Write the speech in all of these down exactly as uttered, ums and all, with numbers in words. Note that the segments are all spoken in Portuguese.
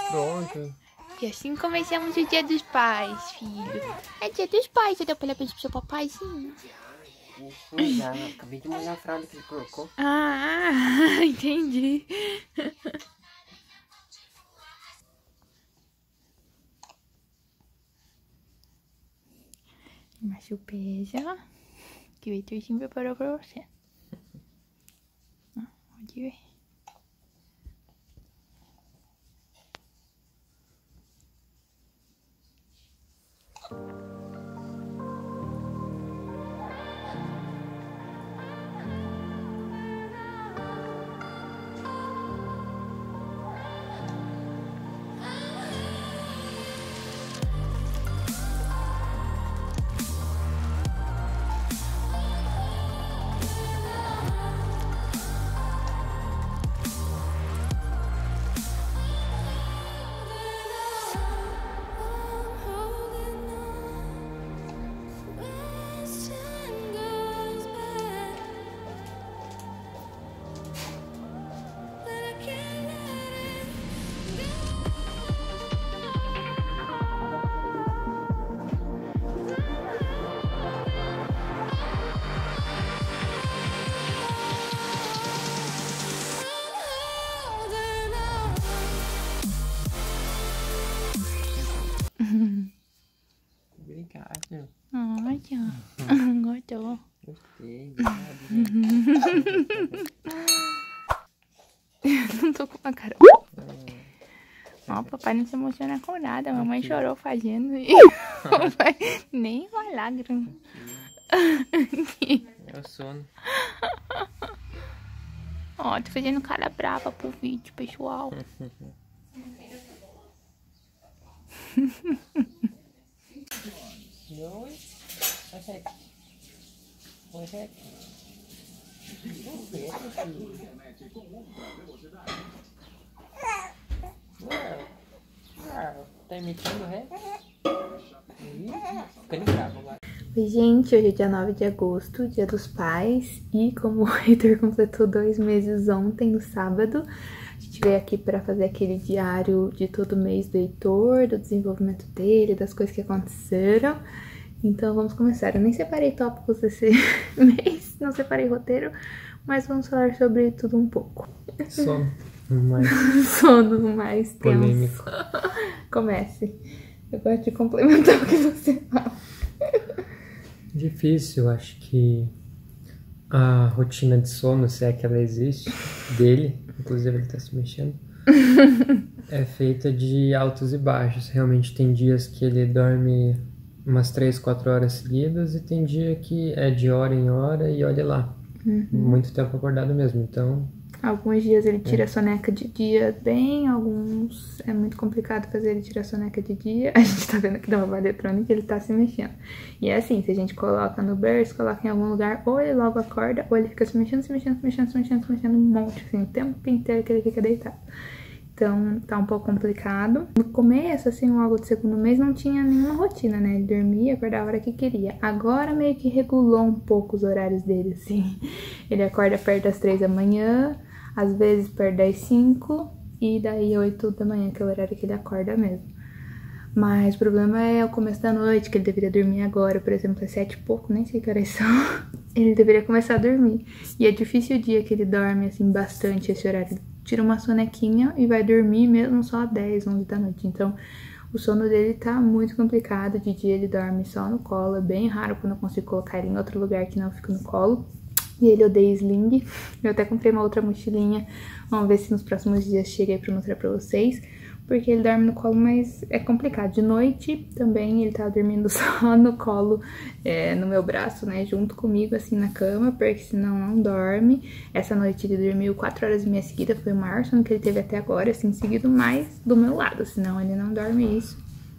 Pronto. E assim começamos o dia dos pais, filho. É dia dos pais, você deu parabéns pro seu papaizinho? Isso, já acabei de molhar a fralda que ele colocou. Ah, entendi. Marsupeja que o Heitorzinho preparou pra você. Pode ver. Obrigado. Olha, gostou. Gostei, obrigado. Não tô com uma cara. Ó, papai não se emociona com nada. Mamãe chorou fazendo e papai nem uma lágrima. É o sono. Ó, tô fazendo cara brava pro vídeo, pessoal. Dois. Vai Vai sair. Tá emitindo ré? Ficando bravo agora. Oi, gente, hoje é dia nove de agosto, dia dos pais. E como o Heitor completou dois meses ontem, no sábado, a gente veio aqui pra fazer aquele diário de todo mês do Heitor, do desenvolvimento dele, das coisas que aconteceram. Então vamos começar. Eu nem separei tópicos desse mês, não separei roteiro, mas vamos falar sobre tudo um pouco. Sono mais Sono mais tenso. polêmico. Comece. Eu gosto de complementar o que você fala. Difícil, acho que a rotina de sono, se é que ela existe, dele, inclusive ele tá se mexendo, é feita de altos e baixos. Realmente tem dias que ele dorme umas três, quatro horas seguidas e tem dia que é de hora em hora e olha lá, uhum. Muito tempo acordado mesmo, então... Alguns dias ele tira é. soneca de dia bem, alguns é muito complicado fazer ele tirar soneca de dia. A gente tá vendo aqui da babá eletrônica, ele tá se mexendo. E é assim, se a gente coloca no berço, coloca em algum lugar, ou ele logo acorda, ou ele fica se mexendo, se mexendo, se mexendo, se mexendo, se mexendo um monte, assim, o tempo inteiro que ele fica deitado. Então, tá um pouco complicado. No começo, assim, logo do segundo mês, não tinha nenhuma rotina, né? Ele dormia, acordava a hora que queria. Agora, meio que regulou um pouco os horários dele, assim. Ele acorda perto das três da manhã, às vezes perto das cinco, e daí oito da manhã, que é o horário que ele acorda mesmo. Mas o problema é o começo da noite, que ele deveria dormir agora, por exemplo, às sete e pouco, nem sei que horas são. Ele deveria começar a dormir. E é difícil o dia que ele dorme, assim, bastante esse horário. Tira uma sonequinha e vai dormir mesmo só às dez, onze da noite. Então, o sono dele tá muito complicado. De dia ele dorme só no colo. É bem raro quando eu consigo colocar ele em outro lugar que não fica no colo. E ele odeia sling. Eu até comprei uma outra mochilinha. Vamos ver se nos próximos dias chega aí pra mostrar pra vocês. Porque ele dorme no colo, mas é complicado. De noite também ele tá dormindo só no colo, é, no meu braço, né? Junto comigo, assim, na cama, porque senão não dorme. Essa noite ele dormiu quatro horas e meia seguida, foi o maior sono que ele teve até agora, assim, seguido mais do meu lado, senão ele não dorme isso.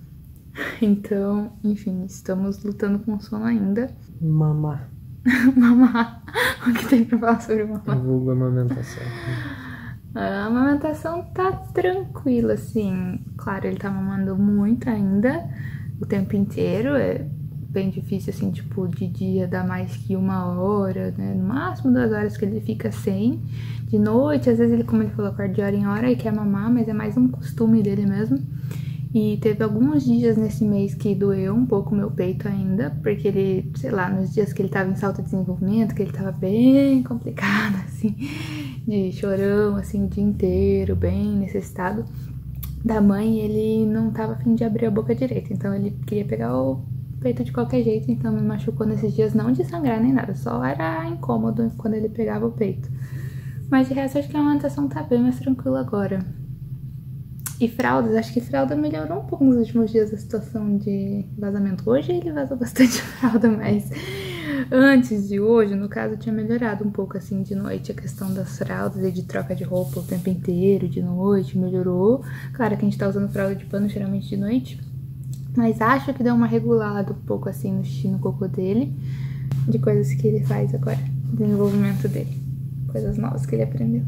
Então, enfim, estamos lutando com sono ainda. Mamar. Mamar. O que tem pra falar sobre mamar? Vulgo amamentação. A amamentação tá tranquila, assim. Claro, ele tá mamando muito ainda, o tempo inteiro. É, bem difícil, assim, tipo, de dia dá mais que uma hora, né? No máximo duas horas que ele fica sem. De noite, às vezes ele, como ele falou, acorda de hora em hora e quer mamar, mas é mais um costume dele mesmo. E teve alguns dias nesse mês que doeu um pouco o meu peito ainda, porque ele, sei lá, nos dias que ele tava em salto de desenvolvimento, que ele tava bem complicado, assim, de chorão, assim, o dia inteiro, bem necessitado da mãe, ele não tava a fim de abrir a boca direito, então ele queria pegar o peito de qualquer jeito, então me machucou nesses dias, não de sangrar nem nada, só era incômodo quando ele pegava o peito. Mas de resto, acho que a amamentação tá bem mais tranquila agora. E fraldas, acho que fralda melhorou um pouco nos últimos dias a situação de vazamento. Hoje ele vazou bastante fralda, mas antes de hoje, no caso, tinha melhorado um pouco, assim, de noite, a questão das fraldas e de troca de roupa o tempo inteiro, de noite, melhorou. Claro que a gente tá usando fralda de pano geralmente de noite, mas acho que deu uma regulada um pouco, assim, no xixi, no cocô dele, de coisas que ele faz agora, desenvolvimento dele, coisas novas que ele aprendeu.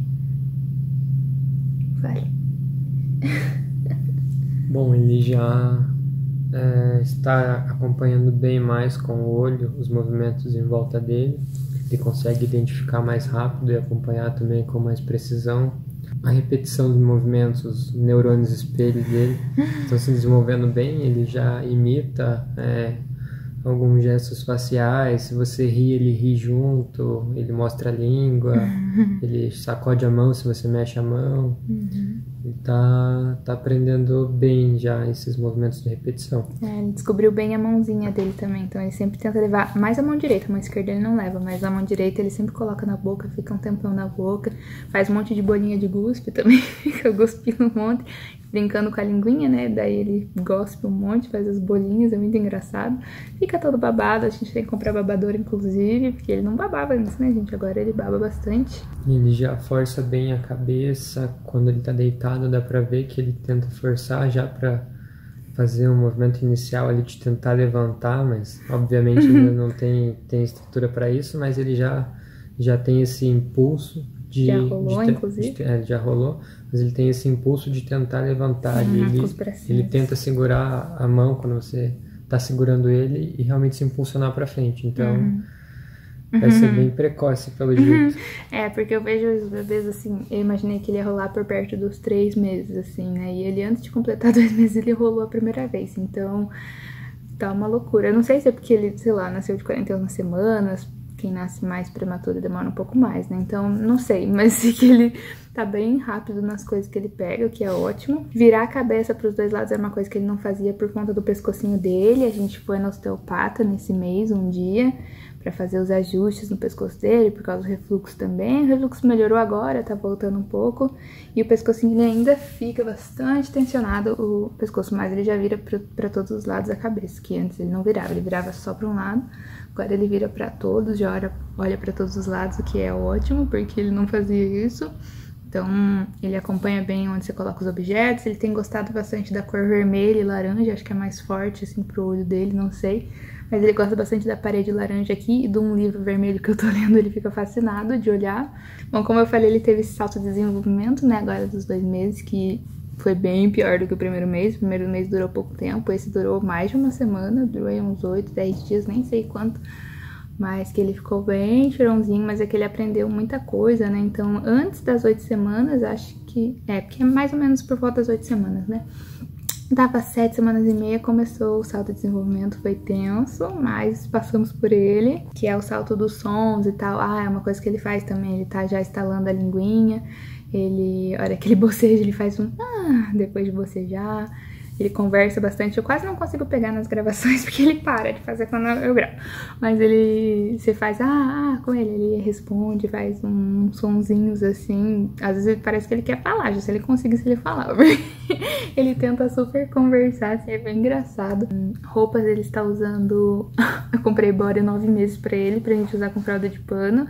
Vale. Bom, ele já é, está acompanhando bem mais com o olho os movimentos em volta dele. Ele consegue identificar mais rápido e acompanhar também com mais precisão. A repetição dos movimentos, os neurônios espelho dele estão se desenvolvendo bem. Ele já imita é, alguns gestos faciais. Se você ri, ele ri junto. Ele mostra a língua. Ele sacode a mão se você mexe a mão. Uhum. Ele tá, tá aprendendo bem já esses movimentos de repetição. É, ele descobriu bem a mãozinha dele também, então ele sempre tenta levar mais a mão direita, a mão esquerda ele não leva, mas a mão direita ele sempre coloca na boca, fica um tempão na boca, faz um monte de bolinha de guspe também, fica cuspindo um monte, brincando com a linguinha, né, daí ele gospe um monte, faz as bolinhas, é muito engraçado, fica todo babado, a gente tem que comprar babador inclusive, porque ele não babava antes, né, gente, agora ele baba bastante. Ele já força bem a cabeça, quando ele tá deitado dá pra ver que ele tenta forçar já pra fazer um movimento inicial ali de tentar levantar, mas obviamente ainda não tem, tem estrutura pra isso, mas ele já, já tem esse impulso de... Já rolou, de, inclusive. De, é, já rolou, mas ele tem esse impulso de tentar levantar. Uhum, ele, ele tenta segurar a mão quando você tá segurando ele e realmente se impulsionar pra frente, então... Uhum. Vai ser bem precoce, pelo jeito. É, porque eu vejo os bebês, assim, eu imaginei que ele ia rolar por perto dos três meses, assim, né? E ele, antes de completar dois meses, ele rolou a primeira vez. Então, tá uma loucura. Eu não sei se é porque ele, sei lá, nasceu de quarenta e uma semanas. Quem nasce mais prematuro demora um pouco mais, né? Então, não sei. Mas sei que ele tá bem rápido nas coisas que ele pega, o que é ótimo. Virar a cabeça pros dois lados era uma coisa que ele não fazia por conta do pescocinho dele. A gente foi na osteopata nesse mês, um dia, pra fazer os ajustes no pescoço dele, por causa do refluxo também. O refluxo melhorou agora, tá voltando um pouco. E o pescocinho ele ainda fica bastante tensionado, o pescoço, mas ele já vira pra, pra todos os lados da cabeça, que antes ele não virava, ele virava só pra um lado. Agora ele vira pra todos, já olha, olha pra todos os lados, o que é ótimo, porque ele não fazia isso. Então, ele acompanha bem onde você coloca os objetos. Ele tem gostado bastante da cor vermelha e laranja, acho que é mais forte, assim, pro olho dele, não sei. Mas ele gosta bastante da parede laranja aqui e de um livro vermelho que eu tô lendo, ele fica fascinado de olhar. Bom, como eu falei, ele teve esse salto de desenvolvimento, né, agora dos dois meses, que foi bem pior do que o primeiro mês. O primeiro mês durou pouco tempo, esse durou mais de uma semana, durou uns oito, dez dias, nem sei quanto. Mas que ele ficou bem chorãozinho, mas é que ele aprendeu muita coisa, né? Então, antes das oito semanas, acho que... É, porque é mais ou menos por volta das oito semanas, né? Dava sete semanas e meia, começou o salto de desenvolvimento, foi tenso, mas passamos por ele, que é o salto dos sons e tal. Ah, é uma coisa que ele faz também, ele tá já estalando a linguinha, ele... A hora que ele boceja, ele faz um... Ah, depois de bocejar... Ele conversa bastante, eu quase não consigo pegar nas gravações, porque ele para de fazer quando eu gravo. Mas ele, você faz, ah, ah, com ele, ele responde, faz uns um sonzinhos assim. Às vezes parece que ele quer falar, já se ele conseguisse ele falar. Ele tenta super conversar, assim, é bem engraçado. Roupas ele está usando, eu comprei body nove meses pra ele, pra gente usar com fralda de pano.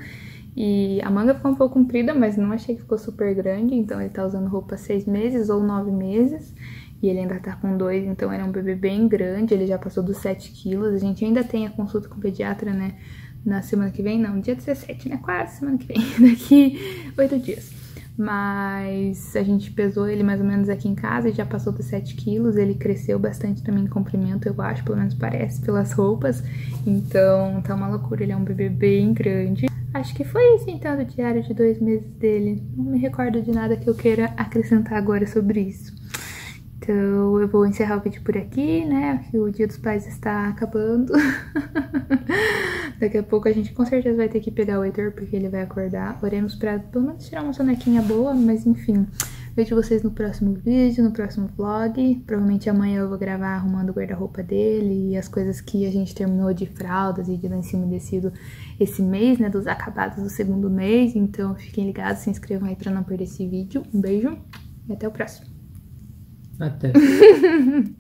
E a manga ficou um pouco comprida, mas não achei que ficou super grande, então ele tá usando roupa seis meses ou nove meses. E ele ainda tá com dois, então ele é um bebê bem grande, ele já passou dos sete quilos. A gente ainda tem a consulta com o pediatra, né, na semana que vem, não, dia dezessete, né, quase semana que vem, daqui oito dias. Mas a gente pesou ele mais ou menos aqui em casa e já passou dos sete quilos. Ele cresceu bastante também em comprimento, eu acho, pelo menos parece, pelas roupas. Então tá uma loucura, ele é um bebê bem grande. Acho que foi isso então do diário de dois meses dele. Não me recordo de nada que eu queira acrescentar agora sobre isso. Então eu vou encerrar o vídeo por aqui, né? Que o Dia dos Pais está acabando. Daqui a pouco a gente com certeza vai ter que pegar o Heitor, porque ele vai acordar. Oremos pra pelo menos tirar uma sonequinha boa, mas enfim. Vejo vocês no próximo vídeo, no próximo vlog. Provavelmente amanhã eu vou gravar arrumando o guarda-roupa dele e as coisas que a gente terminou de fraldas e de lenço umedecido esse mês, né? Dos acabados do segundo mês. Então fiquem ligados, se inscrevam aí pra não perder esse vídeo. Um beijo e até o próximo. Até.